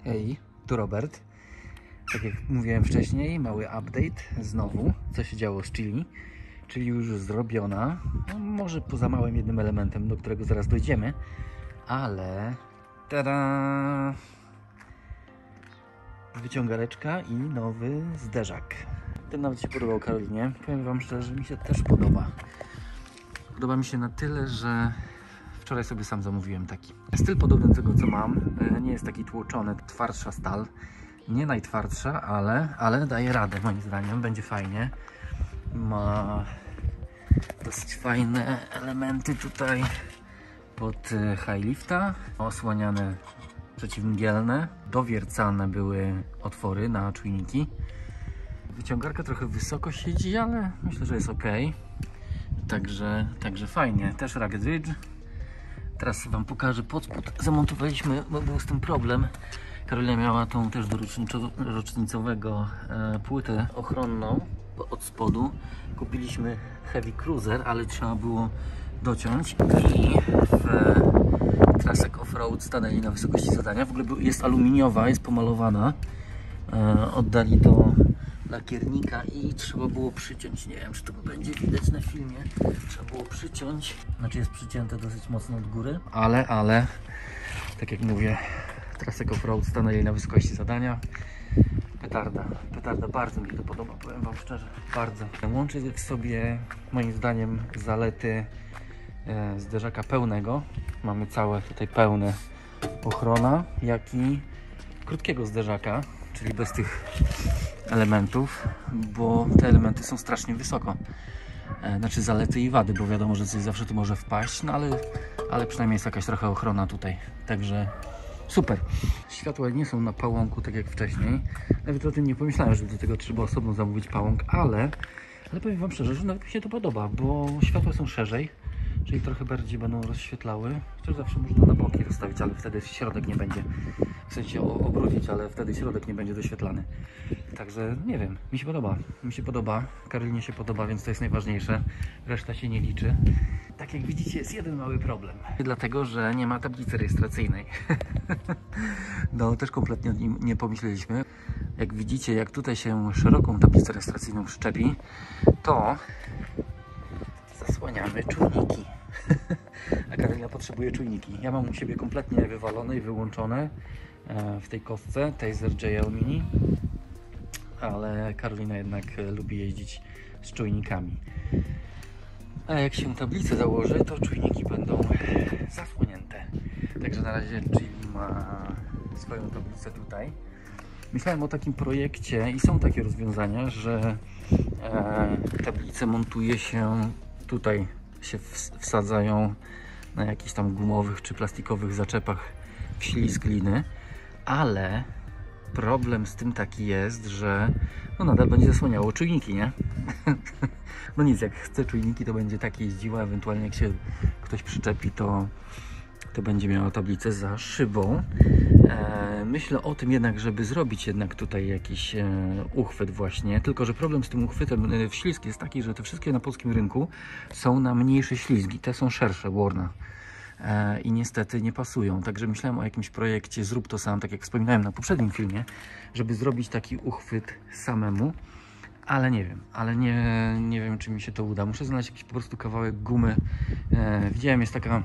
Hej, tu Robert. Tak jak mówiłem wcześniej, mały update znowu, co się działo z chili. Czyli już zrobiona, no może poza małym jednym elementem, do którego zaraz dojdziemy, ale tada! Wyciągareczka i nowy zderzak. Ten nawet się podobał Karolinie. Powiem wam szczerze, że mi się też podoba. Podoba mi się na tyle, że wczoraj sobie sam zamówiłem taki. Styl podobny do tego, co mam. Nie jest taki tłoczony, twardsza stal. Nie najtwardsza, ale daje radę moim zdaniem. Będzie fajnie. Ma dosyć fajne elementy tutaj pod high lifta. Osłaniane przeciwmgielne. Dowiercane były otwory na czujniki. Wyciągarka trochę wysoko siedzi, ale myślę, że jest ok. Także fajnie. Też rugged ridge. Teraz wam pokażę pod spód. Zamontowaliśmy, bo był z tym problem. Karolina miała tą też do rocznicowego płytę ochronną od spodu. Kupiliśmy Heavy Cruiser, ale trzeba było dociąć i w trasek off-road stanęli na wysokości zadania. W ogóle jest aluminiowa, jest pomalowana. Oddali do lakiernika i trzeba było przyciąć. Nie wiem, czy to będzie widać na filmie. Trzeba było przyciąć. Znaczy jest przycięte dosyć mocno od góry, ale tak jak mówię, trasek off-road stanęli na wysokości zadania. Petarda, bardzo mi się to podoba, powiem wam szczerze, bardzo. Łączy w sobie moim zdaniem zalety zderzaka pełnego. Mamy całe tutaj pełne ochrona, jak i krótkiego zderzaka, czyli bez tych elementów, bo te elementy są strasznie wysoko. Znaczy zalety i wady, bo wiadomo, że coś zawsze tu może wpaść, no ale przynajmniej jest jakaś trochę ochrona tutaj, także super. Światła nie są na pałąku, tak jak wcześniej. Nawet o tym nie pomyślałem, że do tego trzeba osobno zamówić pałąk, ale powiem wam szczerze, że nawet mi się to podoba, bo światła są szerzej, czyli trochę bardziej będą rozświetlały. Chociaż zawsze można na boki rozstawić, ale wtedy środek nie będzie, w sensie obrócić, ale wtedy środek nie będzie doświetlany. Także nie wiem, mi się podoba, Karolinie się podoba, więc to jest najważniejsze. Reszta się nie liczy. Tak jak widzicie, jest jeden mały problem. Dlatego, że nie ma tablicy rejestracyjnej. No, też kompletnie o nim nie pomyśleliśmy. Jak widzicie, jak tutaj się szeroką tablicę rejestracyjną przyczepi, to zasłaniamy czujniki. A Karolina potrzebuje czujniki. Ja mam u siebie kompletnie wywalone i wyłączone w tej kostce Taser JL Mini. Ale Karolina jednak lubi jeździć z czujnikami. A jak się tablicę założy, to czujniki będą zasłonięte. Także na razie Chili ma swoją tablicę tutaj. Myślałem o takim projekcie i są takie rozwiązania, że tablice montuje się tutaj, się wsadzają na jakichś tam gumowych czy plastikowych zaczepach w ślizg gliny, ale problem z tym taki jest, że no nadal będzie zasłaniało czujniki, nie? No nic, jak chce czujniki, to będzie tak jeździła, ewentualnie jak się ktoś przyczepi, to będzie miała tablicę za szybą. Myślę o tym jednak, żeby zrobić jednak tutaj jakiś uchwyt właśnie, tylko że problem z tym uchwytem w ślizg jest taki, że te wszystkie na polskim rynku są na mniejsze ślizgi, te są szersze, Warna. I niestety nie pasują. Także myślałem o jakimś projekcie zrób to sam, tak jak wspominałem na poprzednim filmie, żeby zrobić taki uchwyt samemu, ale nie wiem, czy mi się to uda. Muszę znaleźć jakiś po prostu kawałek gumy. Widziałem, jest taka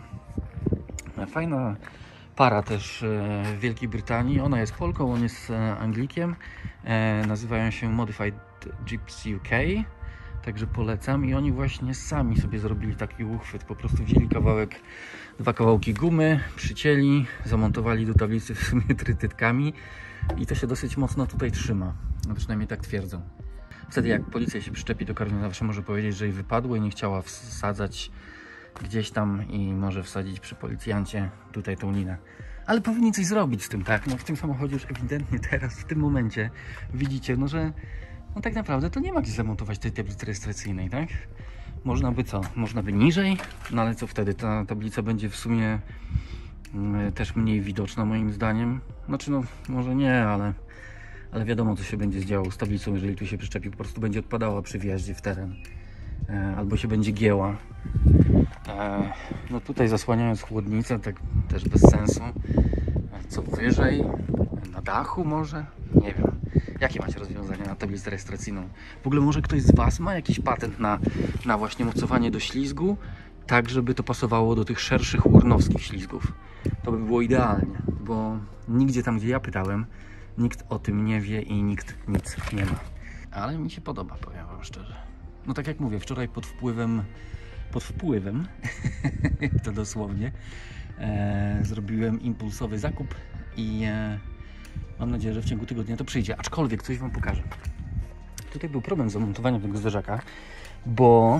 fajna para też w Wielkiej Brytanii. Ona jest Polką, on jest Anglikiem. Nazywają się Modified Gypsy UK. Także polecam i oni właśnie sami sobie zrobili taki uchwyt. Po prostu wzięli dwa kawałki gumy, przycięli, zamontowali do tablicy w sumie trytytkami i to się dosyć mocno tutaj trzyma. No przynajmniej tak twierdzą. Wtedy jak policja się przyczepi, to Karolina zawsze może powiedzieć, że jej wypadło i nie chciała wsadzać gdzieś tam i może wsadzić przy policjancie tutaj tą linę. Ale powinni coś zrobić z tym, tak? No w tym samochodzie już ewidentnie teraz, w tym momencie widzicie, no że no tak naprawdę to nie ma gdzie zamontować tej tablicy rejestracyjnej, tak? Można by co? Można by niżej, no ale co wtedy? Ta tablica będzie w sumie też mniej widoczna moim zdaniem. Znaczy no, może nie, ale wiadomo co się będzie działo z tablicą, jeżeli tu się przyczepi, po prostu będzie odpadała przy wjeździe w teren. Albo się będzie gięła. No tutaj zasłaniając chłodnicę, tak też bez sensu. Co wyżej, na Na dachu może? Nie wiem. Jakie macie rozwiązania na tablicę rejestracyjną? W ogóle może ktoś z Was ma jakiś patent na właśnie mocowanie do ślizgu, tak żeby to pasowało do tych szerszych urnowskich ślizgów. To by było idealnie, bo nigdzie tam, gdzie ja pytałem, nikt o tym nie wie i nikt nic nie ma. Ale mi się podoba, powiem Wam szczerze. No tak jak mówię, wczoraj pod wpływem to dosłownie, zrobiłem impulsowy zakup i mam nadzieję, że w ciągu tygodnia to przyjdzie. Aczkolwiek coś Wam pokażę. Tutaj był problem z zamontowaniem tego zderzaka, bo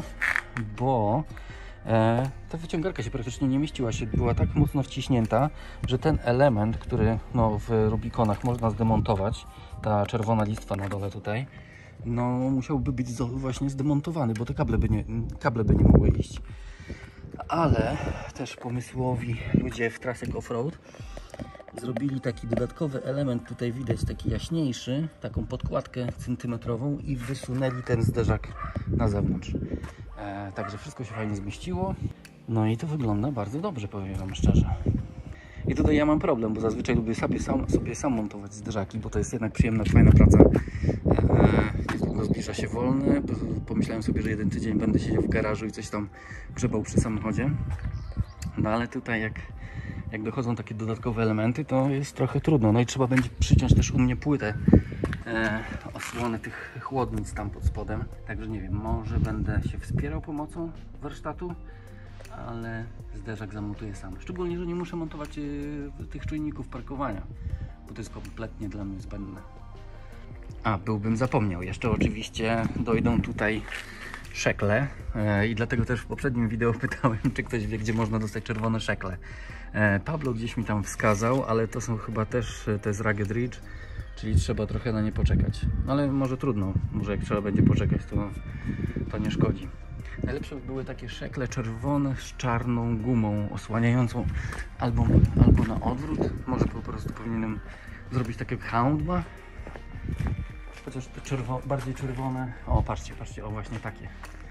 ta wyciągarka się praktycznie nie mieściła, była tak mocno wciśnięta, że ten element, który no, w Rubiconach można zdemontować, ta czerwona listwa na dole tutaj, no musiałby być właśnie zdemontowany, bo te kable by nie mogły iść. Ale też pomysłowi ludzie w trasach off-road zrobili taki dodatkowy element, tutaj widać taki jaśniejszy, taką podkładkę centymetrową i wysunęli ten zderzak na zewnątrz. Także wszystko się fajnie zmieściło. No i to wygląda bardzo dobrze, powiem Wam szczerze. I tutaj ja mam problem, bo zazwyczaj lubię sobie sam montować zderzaki, bo to jest jednak przyjemna, fajna praca. Niedługo zbliża się wolny. Pomyślałem sobie, że jeden tydzień będę siedział w garażu i coś tam grzebał przy samochodzie. No ale tutaj jak dochodzą takie dodatkowe elementy, to jest trochę trudno. No i trzeba będzie przyciąć też u mnie płytę osłony tych chłodnic tam pod spodem. Także nie wiem, może będę się wspierał pomocą warsztatu, ale zderzak zamontuję sam. Szczególnie, że nie muszę montować tych czujników parkowania, bo to jest kompletnie dla mnie zbędne. A, byłbym zapomniał. Jeszcze oczywiście dojdą tutaj szekle i dlatego też w poprzednim wideo pytałem, czy ktoś wie, gdzie można dostać czerwone szekle. Pablo gdzieś mi tam wskazał, ale to są chyba też, to jest Rugged Ridge, czyli trzeba trochę na nie poczekać. Ale może trudno, może jak trzeba będzie poczekać, to nie szkodzi. Najlepsze były takie szekle czerwone z czarną gumą osłaniającą albo na odwrót. Może po prostu powinienem zrobić takiego houndma. Chociaż te bardziej czerwone. O, patrzcie, o właśnie takie.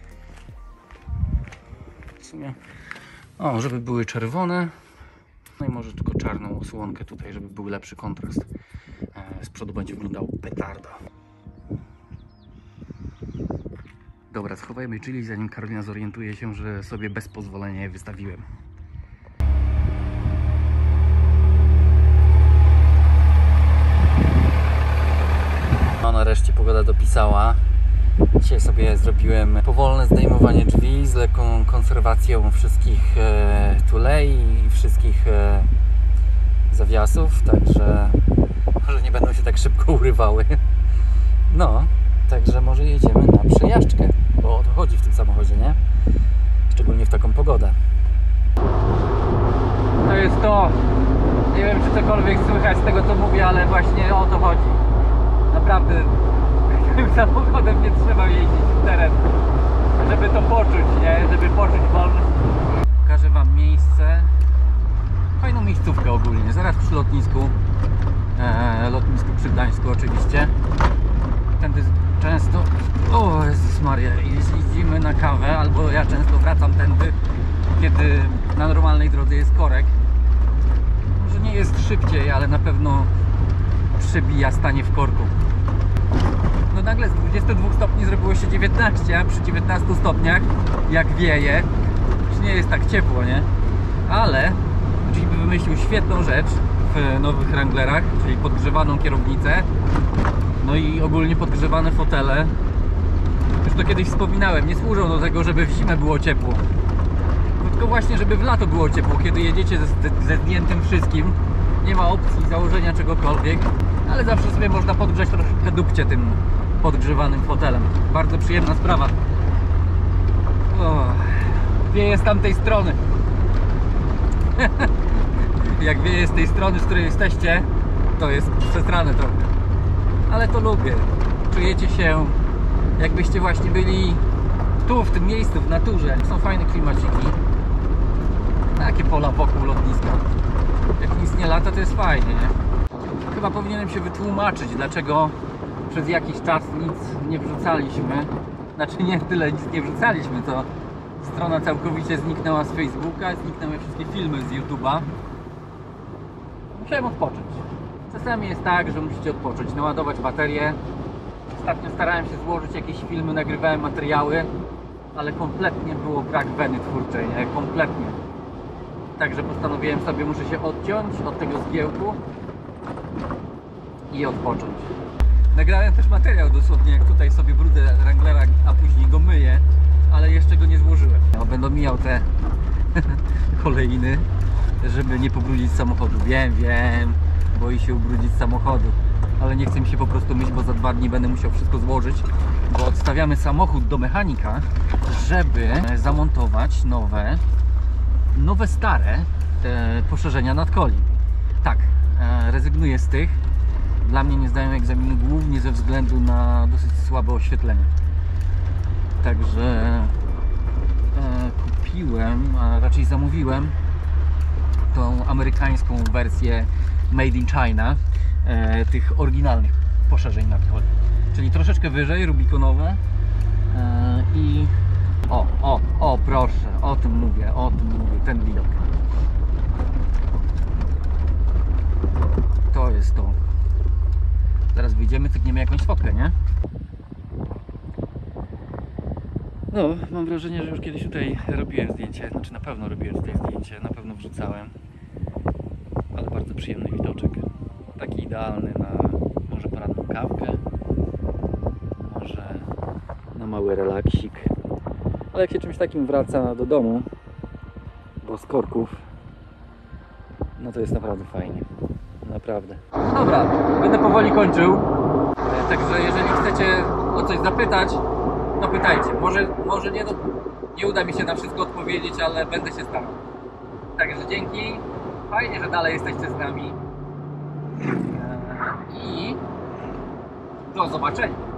W sumie. O, żeby były czerwone. No i może tylko czarną osłonkę tutaj, żeby był lepszy kontrast. Z przodu będzie wyglądał petarda. Dobra, schowajmy chili, zanim Karolina zorientuje się, że sobie bez pozwolenia je wystawiłem. No nareszcie pogoda dopisała. Dzisiaj sobie zrobiłem powolne zdejmowanie drzwi z lekką konserwacją wszystkich tulei i wszystkich zawiasów, także może nie będą się tak szybko urywały. No, także może jedziemy na przejażdżkę, bo o to chodzi w tym samochodzie, nie? Szczególnie w taką pogodę. To jest to. Nie wiem, czy cokolwiek słychać z tego, co mówię, ale właśnie o to chodzi. Naprawdę tym samochodem nie trzeba jeździć w teren, żeby to poczuć, nie? Żeby poczuć wolność. Pokażę Wam miejsce. Fajną miejscówkę ogólnie, zaraz przy lotnisku. Lotnisku przy Gdańsku oczywiście. Tędy często, o Jezus Maria, jeździmy na kawę, albo ja często wracam tędy, kiedy na normalnej drodze jest korek. Może nie jest szybciej, ale na pewno przebija stanie w korku. No nagle z 22 stopni zrobiło się 19, a przy 19 stopniach, jak wieje, już nie jest tak ciepło, nie? Ale Jeep wymyślił świetną rzecz w nowych Wranglerach, czyli podgrzewaną kierownicę, no i ogólnie podgrzewane fotele. Już to kiedyś wspominałem, nie służą do tego, żeby w zimę było ciepło, tylko właśnie, żeby w lato było ciepło, kiedy jedziecie ze zdjętym wszystkim. Nie ma opcji założenia czegokolwiek, ale zawsze sobie można podgrzać troszkę dupcie tym podgrzewanym fotelem. Bardzo przyjemna sprawa. O, wieje z tamtej strony. Jak wieje z tej strony, z której jesteście, to jest przesrane trochę. Ale to lubię. Czujecie się, jakbyście właśnie byli tu, w tym miejscu, w naturze. Są fajne klimaciki. Takie pola wokół lotniska. Jak nic nie lata, to jest fajnie, nie? Chyba powinienem się wytłumaczyć, dlaczego przez jakiś czas nic nie wrzucaliśmy. Znaczy nie tyle nic nie wrzucaliśmy, to strona całkowicie zniknęła z Facebooka, zniknęły wszystkie filmy z YouTube'a. Musiałem odpocząć. Czasami jest tak, że musicie odpocząć, naładować baterię. Ostatnio starałem się złożyć jakieś filmy, nagrywałem materiały, ale kompletnie było brak weny twórczej, nie? Kompletnie. Także postanowiłem sobie, muszę się odciąć od tego zgiełku i odpocząć. Nagrałem też materiał dosłownie, jak tutaj sobie brudzę Wranglera, a później go myję, ale jeszcze go nie złożyłem. Będę mijał te kolejny, żeby nie pobrudzić samochodu. Wiem, boi się ubrudzić samochodu, ale nie chcę mi się po prostu myć, bo za 2 dni będę musiał wszystko złożyć, bo odstawiamy samochód do mechanika, żeby zamontować nowe stare poszerzenia nadkoli. Tak, rezygnuję z tych. Dla mnie nie zdają egzaminu głównie ze względu na dosyć słabe oświetlenie. Także kupiłem, a raczej zamówiłem tą amerykańską wersję Made in China tych oryginalnych poszerzeń nadkoli. Czyli troszeczkę wyżej, rubikonowe i o proszę, o tym mówię, ten widok. To jest to. Zaraz wyjdziemy, cykniemy jakąś fotkę, nie? No, mam wrażenie, że już kiedyś tutaj robiłem zdjęcie, znaczy na pewno robiłem tutaj zdjęcie, na pewno wrzucałem, ale bardzo przyjemny widoczek, taki idealny na może poranną kawkę, może na mały relaksik, ale jak się czymś takim wraca do domu, bo z korków, no to jest naprawdę fajnie, naprawdę. Dobra, będę powoli kończył, także jeżeli chcecie o coś zapytać, no pytajcie, może nie uda mi się na wszystko odpowiedzieć, ale będę się starał. Także dzięki, fajnie, że dalej jesteście z nami i do zobaczenia.